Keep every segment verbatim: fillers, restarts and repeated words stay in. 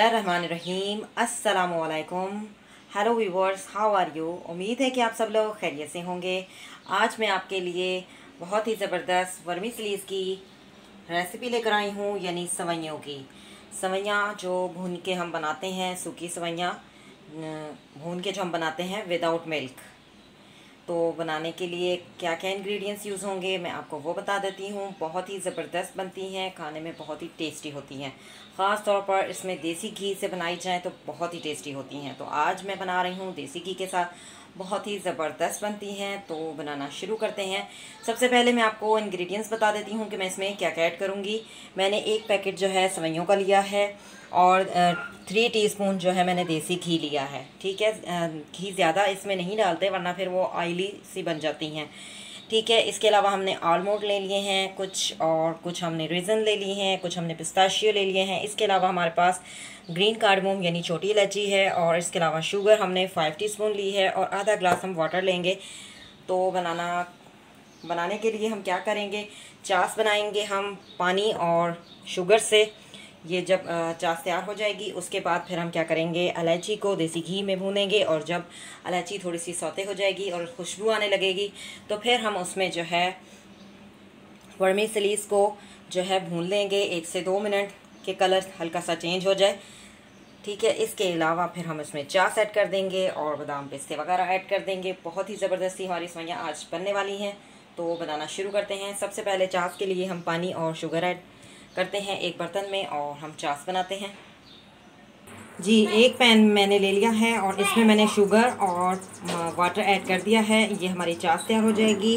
बिस्मिल्लाहिर्रहमानिर्रहीम। अस्सलामुअलैकुम। Hello viewers, how are you. उम्मीद है कि आप सब लोग खैरियत से होंगे। आज मैं आपके लिए बहुत ही ज़बरदस्त वर्मिसेलीज़ की रेसिपी लेकर आई हूँ, यानी सवैयों की। सवैयाँ जो भून के हम बनाते हैं, सूखी सवैयाँ भून के जो हम बनाते हैं विदाउट मिल्क। तो बनाने के लिए क्या क्या इंग्रेडिएंट्स यूज़ होंगे मैं आपको वो बता देती हूँ। बहुत ही ज़बरदस्त बनती हैं, खाने में बहुत ही टेस्टी होती हैं। ख़ास तौर पर इसमें देसी घी से बनाई जाए तो बहुत ही टेस्टी होती हैं। तो आज मैं बना रही हूँ देसी घी के साथ, बहुत ही ज़बरदस्त बनती हैं। तो बनाना शुरू करते हैं। सबसे पहले मैं आपको इंग्रेडिएंट्स बता देती हूँ कि मैं इसमें क्या क्या ऐड करूँगी। मैंने एक पैकेट जो है सवैयों का लिया है और थ्री टीस्पून जो है मैंने देसी घी लिया है। ठीक है, घी ज़्यादा इसमें नहीं डालते वरना फिर वो ऑयली सी बन जाती हैं। ठीक है, इसके अलावा हमने आलमंड ले लिए हैं कुछ, और कुछ हमने रेज़न ले लिए हैं, कुछ हमने पिस्ताशियो ले लिए हैं। इसके अलावा हमारे पास ग्रीन कार्डमम यानी छोटी इलायची है, और इसके अलावा शुगर हमने फाइव टीस्पून ली है, और आधा ग्लास हम वाटर लेंगे। तो बनाना बनाने के लिए हम क्या करेंगे, चास बनाएंगे हम पानी और शुगर से। ये जब चास तैयार हो जाएगी उसके बाद फिर हम क्या करेंगे, इलायची को देसी घी में भूनेंगे, और जब इलायची थोड़ी सी सौते हो जाएगी और खुशबू आने लगेगी तो फिर हम उसमें जो है वर्मिसेलीज़ को जो है भून लेंगे एक से दो मिनट के कलर हल्का सा चेंज हो जाए। ठीक है, इसके अलावा फिर हम इसमें चास ऐड कर देंगे और बादाम पिस्ते वगैरह ऐड कर देंगे। बहुत ही ज़बरदस्ती हमारी सवैयाँ आज बनने वाली हैं। तो बनाना शुरू करते हैं। सबसे पहले चास के लिए हम पानी और शुगर ऐड करते हैं एक बर्तन में, और हम चास बनाते हैं। जी, एक पैन मैंने ले लिया है और इसमें मैंने शुगर और वाटर ऐड कर दिया है। ये हमारी चास तैयार हो जाएगी।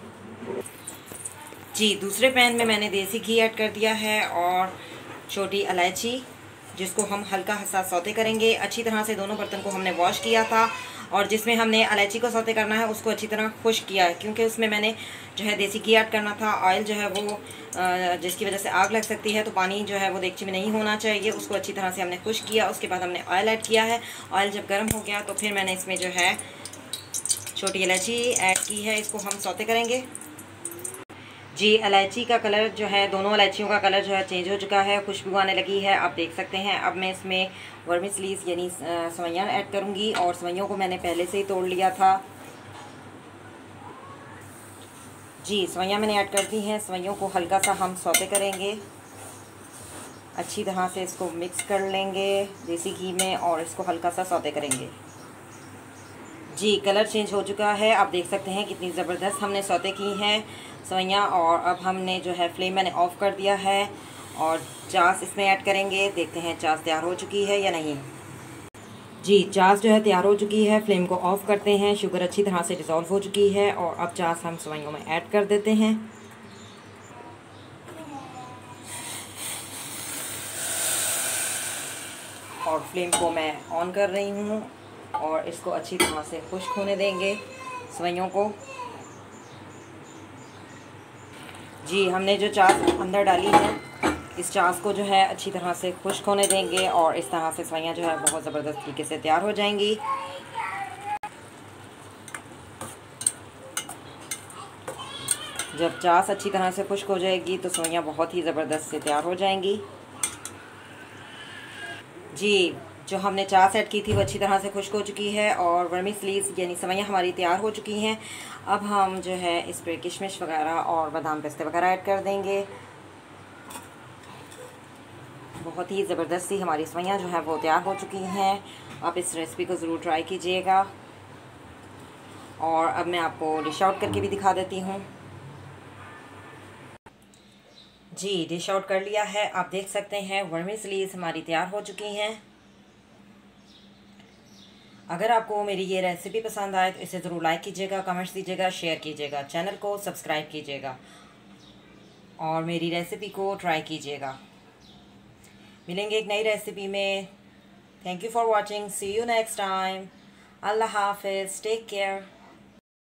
जी, दूसरे पैन में मैंने देसी घी ऐड कर दिया है और छोटी इलायची, जिसको हम हल्का सा सौते करेंगे अच्छी तरह से। दोनों बर्तन को हमने वॉश किया था, और जिसमें हमने इलायची को सौते करना है उसको अच्छी तरह खुश्क किया है, क्योंकि उसमें मैंने जो है देसी घी ऐड करना था। ऑयल जो है वो जिसकी वजह से आग लग सकती है, तो पानी जो है वो देगची में नहीं होना चाहिए। उसको अच्छी तरह से हमने खुश्क किया। उसके बाद हमने ऑयल ऐड किया है। ऑयल जब गर्म हो गया तो फिर मैंने इसमें जो है छोटी इलायची ऐड की है। इसको हम सौते करेंगे। जी, इलायची का कलर जो है, दोनों इलायचियों का कलर जो है चेंज हो चुका है, खुशबू आने लगी है, आप देख सकते हैं। अब मैं इसमें वर्मिसेलीज़ यानी सवैयाँ ऐड करूँगी, और सवैयों को मैंने पहले से ही तोड़ लिया था। जी, सवैयाँ मैंने ऐड कर दी हैं। सवैयों को हल्का सा हम सौते करेंगे, अच्छी तरह से इसको मिक्स कर लेंगे देसी घी में, और इसको हल्का सा सौते करेंगे। जी, कलर चेंज हो चुका है, आप देख सकते हैं कितनी ज़बरदस्त हमने सौते की हैं सवैयाँ। और अब हमने जो है फ्लेम मैंने ऑफ़ कर दिया है, और चास इसमें ऐड करेंगे। देखते हैं चास तैयार हो चुकी है या नहीं। जी, चास जो है तैयार हो चुकी है। फ्लेम को ऑफ़ करते हैं। शुगर अच्छी तरह से डिज़ोल्व हो चुकी है, और अब चास हम सवैयों में ऐड कर देते हैं। और फ्लेम को मैं ऑन कर रही हूँ, और इसको अच्छी तरह से खुश्क होने देंगे सवैयों को। जी, हमने जो चास अंदर डाली है, इस चास को जो है अच्छी तरह से खुश्क होने देंगे, और इस तरह से सवैयाँ जो है बहुत ज़बरदस्त तरीके से तैयार हो जाएंगी। जब चास अच्छी तरह से खुश्क हो जाएगी तो सवैयाँ बहुत ही ज़बरदस्त से तैयार हो जाएंगी। जी, जो हमने चास ऐड की थी वो अच्छी तरह से खुश्क हो चुकी है, और वर्मिसेलीज़ यानी सवैयाँ हमारी तैयार हो चुकी हैं। अब हम जो है इस पर किशमिश वगैरह और बादाम पिस्ते वगैरह ऐड कर देंगे। बहुत ही ज़बरदस्त सी हमारी सवैयाँ जो है वो तैयार हो चुकी हैं। आप इस रेसिपी को ज़रूर ट्राई कीजिएगा। और अब मैं आपको डिश आउट करके भी दिखा देती हूँ। जी, डिश आउट कर लिया है, आप देख सकते हैं वर्मिसेलीज़ हमारी तैयार हो चुकी हैं। अगर आपको मेरी ये रेसिपी पसंद आए तो इसे ज़रूर लाइक कीजिएगा, कमेंट्स दीजिएगा, शेयर कीजिएगा, चैनल को सब्सक्राइब कीजिएगा, और मेरी रेसिपी को ट्राई कीजिएगा। मिलेंगे एक नई रेसिपी में। Thank you for watching. See you next time. अल्लाह हाफिज़। Take care.